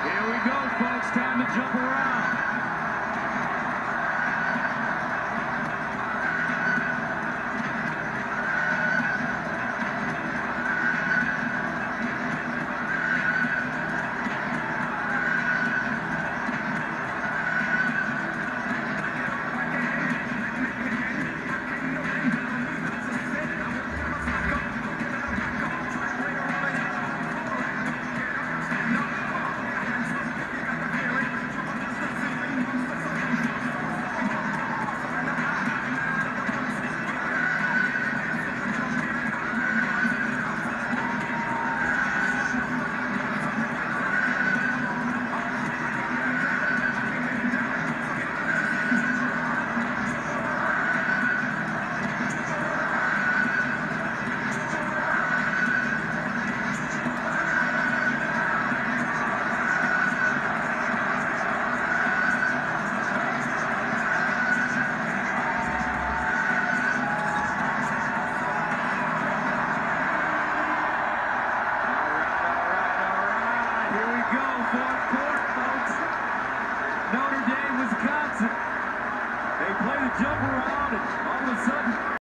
Here we go, folks. Time to jump around. Fourth quarter, folks. Notre Dame, Wisconsin. They play the jump around, and all of a sudden,